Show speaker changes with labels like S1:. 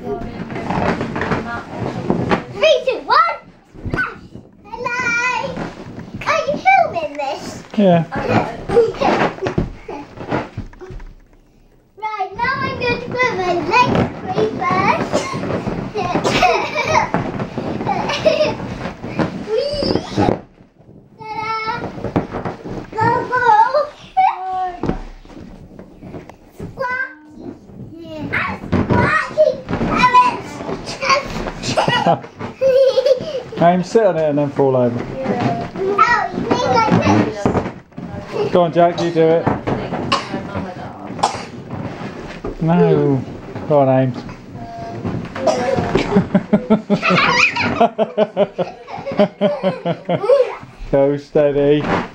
S1: 3, 2, 1. Hello. Are you filming this?
S2: Yeah.
S1: Right, now I'm going to put my legs free first. Ta-da! Go, go! Squawky! I'm squawky!
S2: Aim, sit on it and then fall over.
S1: Oh, you mean like this?
S2: Go on, Jack, you do it. No. Go on, Ames. Go steady.